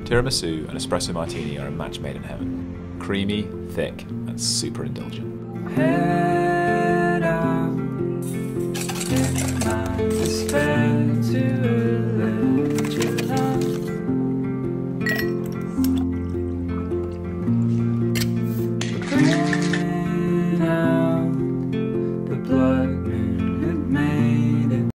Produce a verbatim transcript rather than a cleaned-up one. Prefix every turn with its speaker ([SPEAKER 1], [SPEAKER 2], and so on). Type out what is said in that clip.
[SPEAKER 1] Tiramisu and Espresso Martini are a match made in heaven. Creamy, thick, and super indulgent.